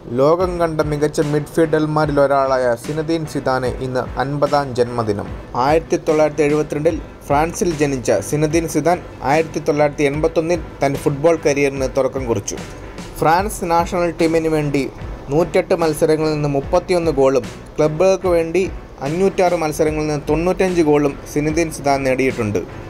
ലോകം കണ്ട മികച്ച മിഡ്ഫീൽഡർമാരിലൊരാളായ സിനദീൻ സിദാന് ഇന്ന് 50ാം ജന്മദിനം. 1972 ഫ്രാൻസിൽ ജനിച്ച സിനദീൻ സിദാൻ 1981 തൻ്റെ ഫുട്ബോൾ കരിയറിന് തുടക്കം കുറിച്ചു. ഫ്രാൻസ് നാഷണൽ ടീമിന് വേണ്ടി 108 മത്സരങ്ങളിൽ നിന്ന് 31 ഗോളും ക്ലബ്ബുകൾക്ക് വേണ്ടി 506 മത്സരങ്ങളിൽ നിന്ന് 95 ഗോളും സിനദീൻ സിദാൻ നേടിയിട്ടുണ്ട്.